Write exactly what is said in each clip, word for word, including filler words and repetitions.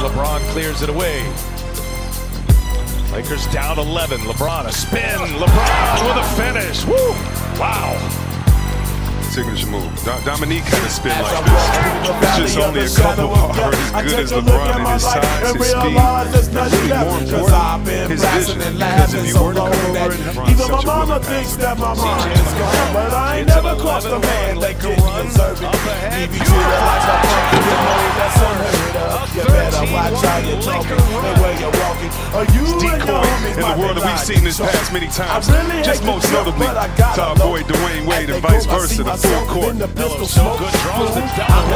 LeBron clears it away. Lakers down eleven. LeBron a spin. LeBron with a finish. Woo! Wow. Signature move. Do Dominique kind of spin like this. It's just only a couple are as good as LeBron in his size, his speed, and really more important, his vision. Because if you were to come over and LeBron's even my such a mama willing thinks passer. that my mom is gone, but I ain't never crossed a man that didn't deserve it. Leave you treated like a punk, you know that's unheard of. You better watch how you're talking and where you're walking. Or you and your homies In the might world be that we've seen this past many times, really just most notably to our boy Dwayne Wade and vice versa, the full court. Hello, so good draws the down.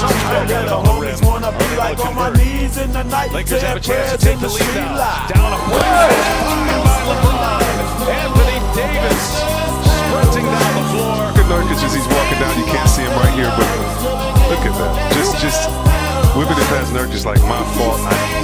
Lakers have a chance to take the lead now. Down a point by LeBron. Anthony Davis sprinting down the floor. Look at Nurkic as he's walking down. You can't see him right here, but look at that. Just, just whipping it past Nurkic like my fault.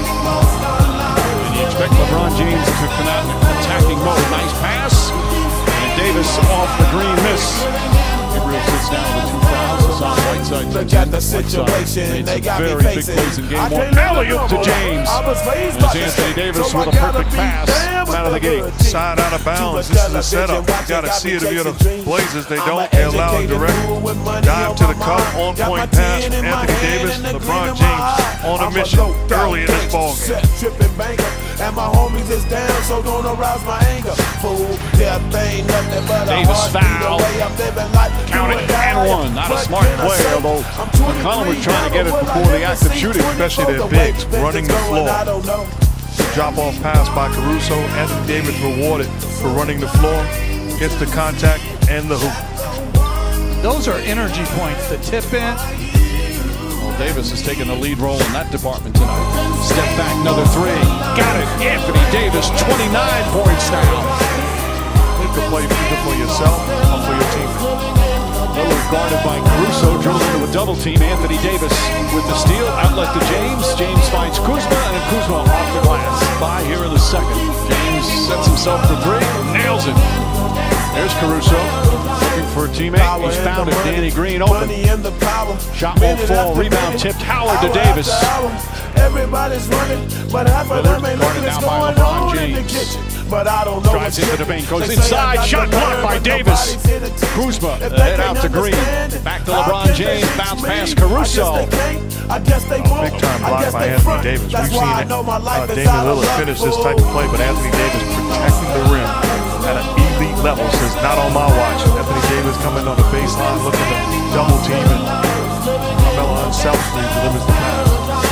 And you expect LeBron James to come out in attacking mode. Nice pass. And Davis off the green miss. Gabriel sits down with two fouls. It's on the right side. Look at the situation they got me very facing. big plays in game one. Alley-oop to James. As Anthony Davis with a perfect pass out of the gate. Side out of bounds. This is a setup. You got to see it if you're the Blazers. They don't. They allow a direct dive to the cup, on point pass from Anthony Davis. LeBron James on a mission early in this ball game. And my homies is down, so don't arouse my anger. Fool, death ain't nothing but a Davis heartbeat foul. away. I'm living life. Count it and one. Not a smart play, although McCollum was trying to get it before the act of shooting. Especially their bigs running the floor. Drop-off pass by Caruso. Anthony Davis rewarded for running the floor. Gets the contact and the hoop. Those are energy points. The tip in. Well, Davis has taken the lead role in that department tonight. Step back, another three. Got it. Anthony Davis, twenty-nine points now. You can play either for yourself or for your team. Lillard guarded by Caruso, drilled into a double team. Anthony Davis with the steal, outlet to James. James finds Kuzma, and Kuzma off the glass. By here in the second. James sets himself for three, nails it. There's Caruso, looking for a teammate. He's found it. Danny Green open. Shot won't fall. Rebound tipped. Howard to Davis. Everybody's running, but half of them ain't looking what's going on in the kitchen. But I don't know. Drives into the paint, goes inside. Shot blocked by Davis. Kuzma head out to Green. Back to LeBron James. Bounce past Caruso. Big time block by Anthony Davis. We've seen it. Uh, Damian Lillard finish this type of play, but Anthony Davis protecting the rim at an elite level says not on my watch. Anthony Davis coming on the baseline, looking to double team, and Carmelo unselfishly delivers the pass.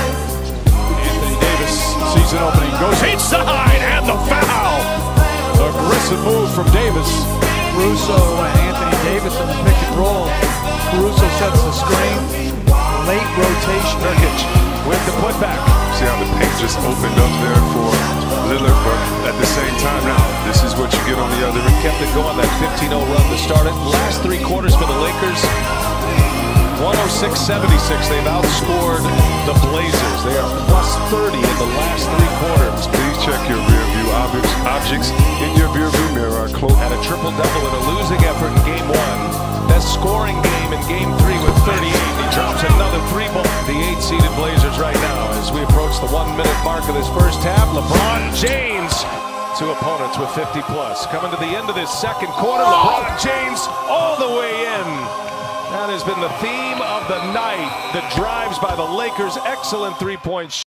Anthony Davis sees an opening, goes inside, and the foul. Aggressive move from Davis. Caruso and Anthony Davis in the pick and roll. Caruso sets the screen. Late rotation. Nurkic with the putback. See how the paint just opened up there for Lillard, but at the same time now, this is what you get on the other end. Kept it going, that fifteen oh run to start it. Last three quarters for the Lakers, one oh six seventy-six. They've outscored the Blazers. They are plus thirty in the last three quarters. Please check your rear view objects. Objects in your rear view mirror are close. Had a triple-double in a losing effort in game one. Best scoring game in game three with thirty-eight. He drops another three ball. The eight-seeded Blazers right now as we approach the one-minute mark of this first half. LeBron James to opponents with fifty plus. Coming to the end of this second quarter, LeBron James all the way in. That has been the theme of the night. The drives by the Lakers. Excellent three-point shot.